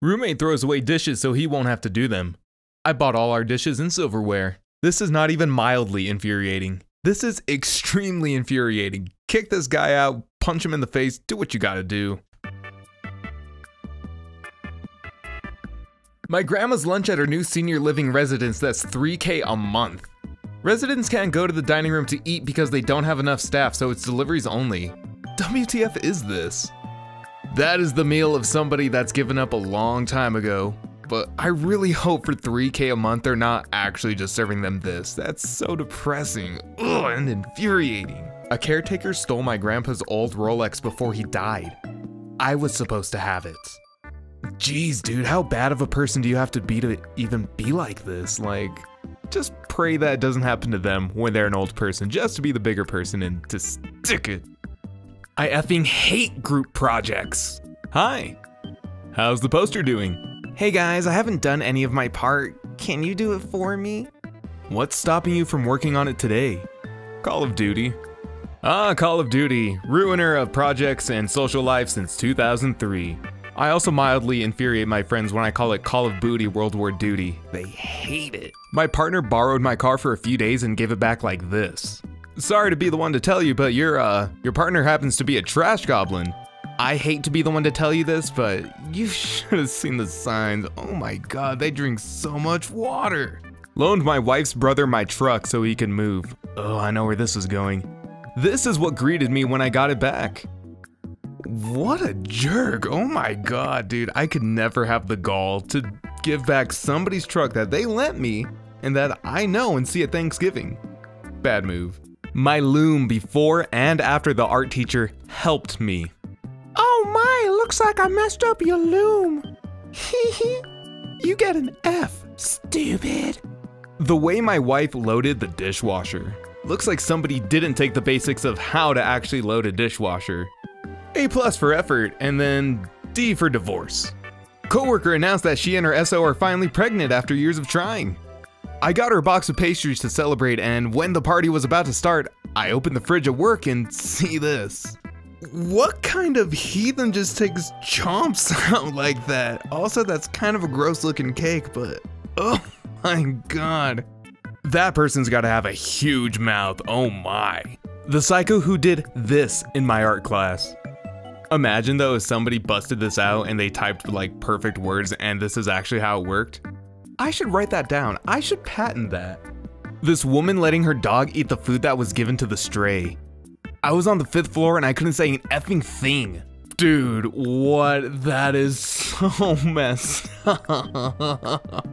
Roommate throws away dishes so he won't have to do them. I bought all our dishes and silverware. This is not even mildly infuriating. This is extremely infuriating. Kick this guy out, punch him in the face, do what you gotta do. My grandma's lunch at her new senior living residence that's $3K a month. Residents can't go to the dining room to eat because they don't have enough staff, so it's deliveries only. WTF is this? That is the meal of somebody that's given up a long time ago. But I really hope for $3K a month they're not actually just serving them this. That's so depressing. Ugh, and infuriating. A caretaker stole my grandpa's old Rolex before he died. I was supposed to have it. Jeez, dude, how bad of a person do you have to even be like this? Like, just pray that it doesn't happen to them when they're an old person, just to be the bigger person and to stick it. I effing hate group projects. Hi. How's the poster doing? Hey guys, I haven't done any of my part. Can you do it for me? What's stopping you from working on it today? Call of Duty. Ah, Call of Duty, ruiner of projects and social life since 2003. I also mildly infuriate my friends when I call it Call of Booty World War Duty. They hate it. My partner borrowed my car for a few days and gave it back like this. Sorry to be the one to tell you, but your partner happens to be a trash goblin. I hate to be the one to tell you this, but you should have seen the signs. Oh my god, they drink so much water. Loaned my wife's brother my truck so he can move. Oh, I know where this is going. This is what greeted me when I got it back. What a jerk. Oh my god, dude. I could never have the gall to give back somebody's truck that they lent me and that I know and see at Thanksgiving. Bad move. My loom before and after the art teacher helped me. Oh my, looks like I messed up your loom. Hee. You get an F, stupid. The way my wife loaded the dishwasher. Looks like somebody didn't take the basics of how to actually load a dishwasher. A+ for effort, and then D for divorce. Coworker announced that she and her SO are finally pregnant after years of trying. I got her a box of pastries to celebrate, and when the party was about to start, I opened the fridge at work and see this. What kind of heathen just takes chomps out like that? Also, that's kind of a gross looking cake, but oh my god. That person's gotta have a huge mouth, oh my. The psycho who did this in my art class. Imagine though if somebody busted this out and they typed like perfect words and this is actually how it worked. I should write that down. I should patent that. This woman letting her dog eat the food that was given to the stray. I was on the 5th floor and I couldn't say an effing thing. Dude, what? That is so messed up.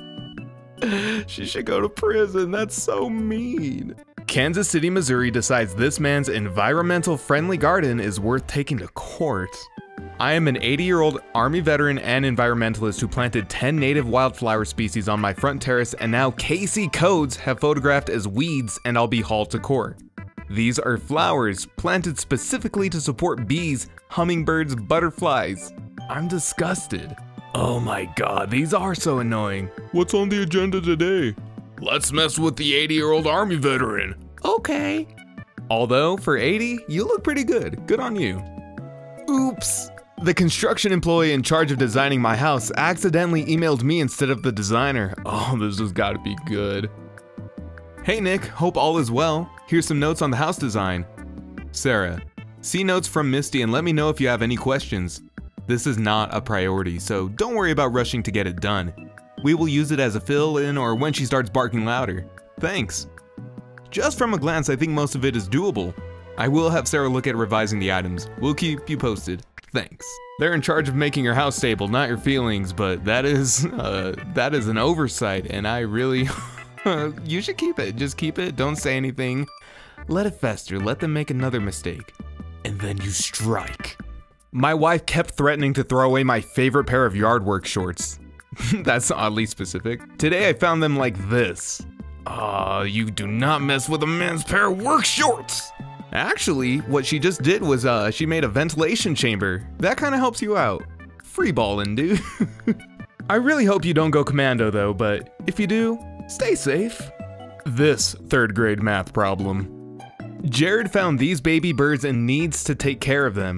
She should go to prison. That's so mean. Kansas City, Missouri decides this man's environmental friendly garden is worth taking to court. I am an 80-year-old Army veteran and environmentalist who planted 10 native wildflower species on my front terrace, and now KC codes have photographed as weeds and I'll be hauled to court. These are flowers planted specifically to support bees, hummingbirds, butterflies. I'm disgusted. Oh my god, these are so annoying. What's on the agenda today? Let's mess with the 80-year-old Army veteran. Okay. Although, for 80, you look pretty good. Good on you. Oops. The construction employee in charge of designing my house accidentally emailed me instead of the designer. Oh, this has got to be good. Hey Nick, hope all is well. Here's some notes on the house design. Sarah, see notes from Misty and let me know if you have any questions. This is not a priority, so don't worry about rushing to get it done. We will use it as a fill-in or when she starts barking louder. Thanks. Just from a glance, I think most of it is doable. I will have Sarah look at revising the items. We'll keep you posted. Thanks. They're in charge of making your house stable, not your feelings, but that is an oversight, and I really... You should keep it. Just keep it. Don't say anything. Let it fester. Let them make another mistake. And then you strike. My wife kept threatening to throw away my favorite pair of yard work shorts. That's oddly specific. Today I found them like this. You do not mess with a man's pair of work shorts. Actually, what she just did was she made a ventilation chamber. That kind of helps you out. Free balling, dude. I really hope you don't go commando though, but if you do, stay safe. This 3rd grade math problem. Jared found these baby birds and needs to take care of them.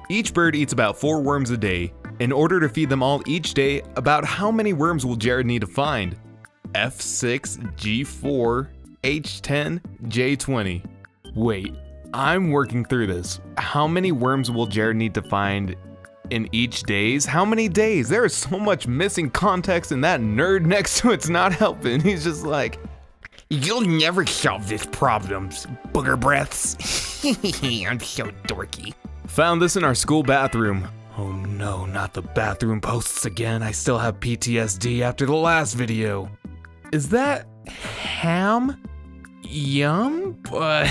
Each bird eats about 4 worms a day. In order to feed them all each day, about how many worms will Jared need to find? F6, G4, H10, J20. Wait, I'm working through this. How many worms will Jared need to find in each days? How many days? There is so much missing context and that nerd next to it's not helping. He's just like, you'll never solve this problem, booger breaths. I'm so dorky. Found this in our school bathroom. Oh no, not the bathroom posts again. I still have PTSD after the last video. Is that ham? Yum, but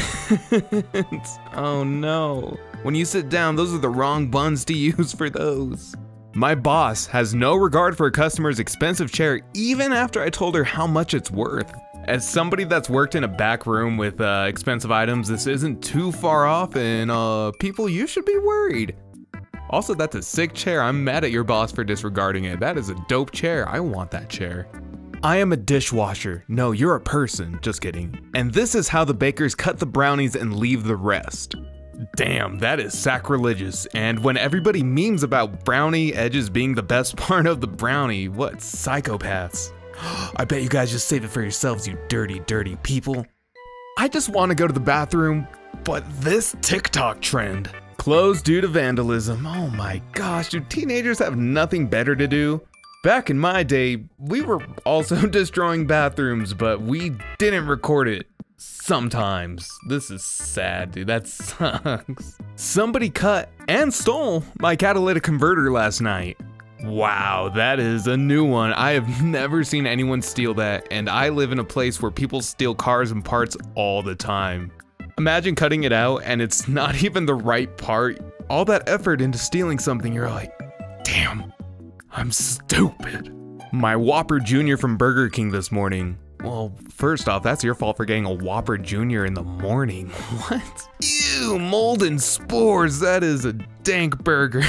oh no. When you sit down, those are the wrong buns to use for those. My boss has no regard for a customer's expensive chair even after I told her how much it's worth. As somebody that's worked in a back room with expensive items, this isn't too far off, and people, you should be worried. Also, that's a sick chair. I'm mad at your boss for disregarding it. That is a dope chair. I want that chair. I am a dishwasher. No, you're a person. Just kidding. And this is how the bakers cut the brownies and leave the rest. Damn, that is sacrilegious. And when everybody memes about brownie edges being the best part of the brownie, what psychopaths. I bet you guys just save it for yourselves, you dirty, dirty people. I just want to go to the bathroom, but this TikTok trend. Closed due to vandalism. Oh my gosh, do teenagers have nothing better to do? Back in my day, we were also destroying bathrooms, but we didn't record it. Sometimes. This is sad, dude. That sucks. Somebody cut and stole my catalytic converter last night. Wow, that is a new one. I have never seen anyone steal that, and I live in a place where people steal cars and parts all the time. Imagine cutting it out and it's not even the right part. All that effort into stealing something, you're like, damn, I'm stupid. My Whopper Jr. from Burger King this morning. Well, first off, that's your fault for getting a Whopper Jr. in the morning. What? Ew, mold and spores, that is a dank burger.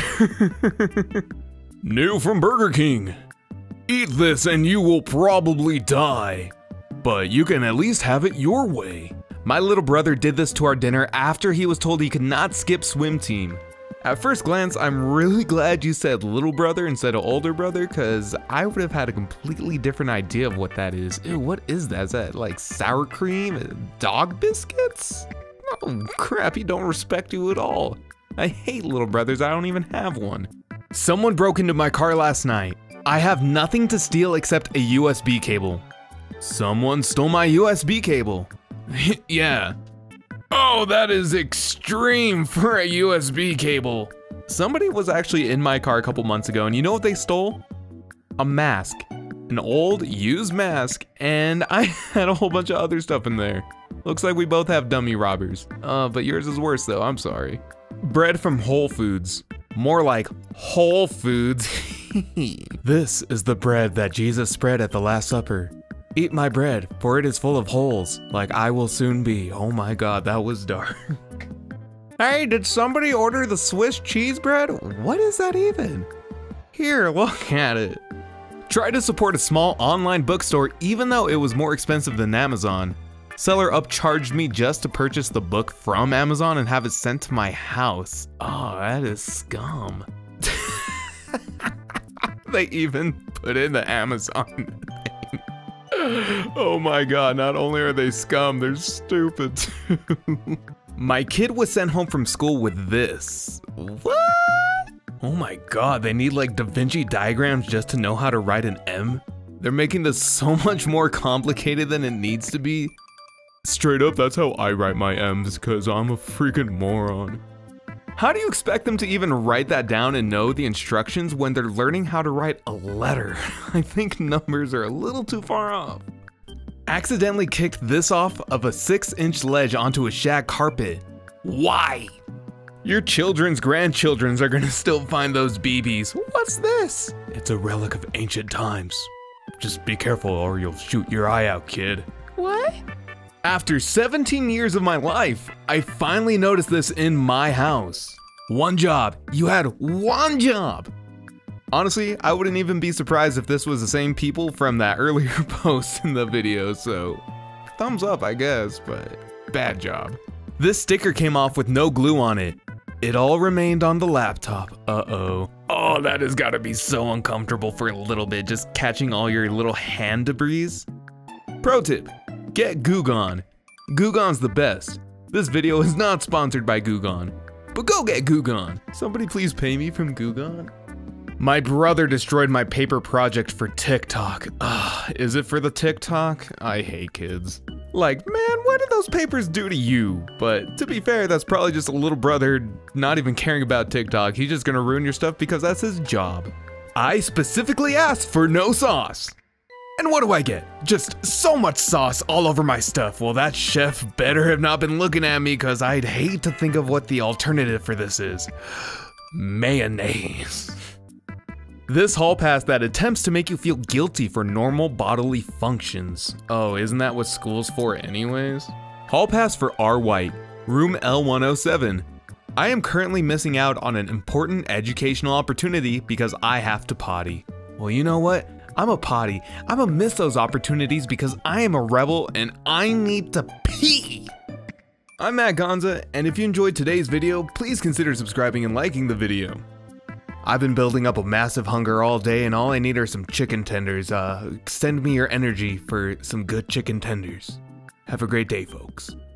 New from Burger King. Eat this and you will probably die, but you can at least have it your way. My little brother did this to our dinner after he was told he could not skip swim team. At first glance, I'm really glad you said little brother instead of older brother, cause I would have had a completely different idea of what that is. Ew, what is that? Is that like sour cream? Dog biscuits? Oh crap, he don't respect you at all. I hate little brothers, I don't even have one. Someone broke into my car last night. I have nothing to steal except a USB cable. Someone stole my USB cable. Yeah. Oh, that is extreme for a USB cable. Somebody was actually in my car a couple months ago, and you know what they stole? A mask. An old, used mask, and I had a whole bunch of other stuff in there. Looks like we both have dummy robbers. But yours is worse though, I'm sorry. Bread from Whole Foods. More like Whole Foods. This is the bread that Jesus spread at the Last Supper. Eat my bread, for it is full of holes, like I will soon be. Oh my god, that was dark. Hey, did somebody order the Swiss cheese bread? What is that even? Here, look at it. Try to support a small online bookstore even though it was more expensive than Amazon. Seller upcharged me just to purchase the book from Amazon and have it sent to my house. Oh, that is scum. They even put in the Amazon thing. Oh my god, not only are they scum, they're stupid too. My kid was sent home from school with this. What? Oh my god, they need like Da Vinci diagrams just to know how to write an M? They're making this so much more complicated than it needs to be. Straight up, that's how I write my M's, cause I'm a freaking moron. How do you expect them to even write that down and know the instructions when they're learning how to write a letter? I think numbers are a little too far off. Accidentally kicked this off of a 6-inch ledge onto a shag carpet. Why? Your children's grandchildrens are gonna still find those BBs. What's this? It's a relic of ancient times. Just be careful or you'll shoot your eye out, kid. What? After 17 years of my life, I finally noticed this in my house. One job. You had one job. Honestly, I wouldn't even be surprised if this was the same people from that earlier post in the video, so thumbs up, I guess, but bad job. This sticker came off with no glue on it. It all remained on the laptop. Uh-oh. Oh, that has gotta be so uncomfortable for a little bit, just catching all your little hand debris. Pro tip, get Goo-Gone. Goo-Gone's the best. This video is not sponsored by Goo-Gone, but go get Goo-Gone. Somebody please pay me from Goo-Gone. My brother destroyed my paper project for TikTok. Ugh, is it for the TikTok? I hate kids. Like, man, what did those papers do to you? But to be fair, that's probably just a little brother not even caring about TikTok. He's just gonna ruin your stuff because that's his job. I specifically asked for no sauce. And what do I get? Just so much sauce all over my stuff. Well, that chef better have not been looking at me because I'd hate to think of what the alternative for this is. Mayonnaise. This hall pass that attempts to make you feel guilty for normal bodily functions. Oh, isn't that what school's for anyways? Hall pass for R. White, room L107. I am currently missing out on an important educational opportunity because I have to potty. Well, you know what? I'm a potty. I'ma miss those opportunities because I am a rebel and I need to pee. I'm Matt Gonza, and if you enjoyed today's video, please consider subscribing and liking the video. I've been building up a massive hunger all day and all I need are some chicken tenders. Send me your energy for some good chicken tenders. Have a great day, folks.